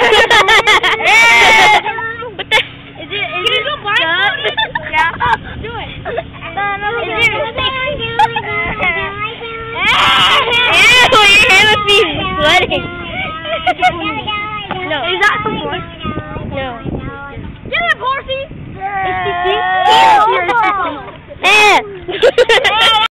What the? Is it go blindfolded? Yeah. Do it. Ew, your hair must be sweating. No. Is that some more? No. Get it, Horsey! It's the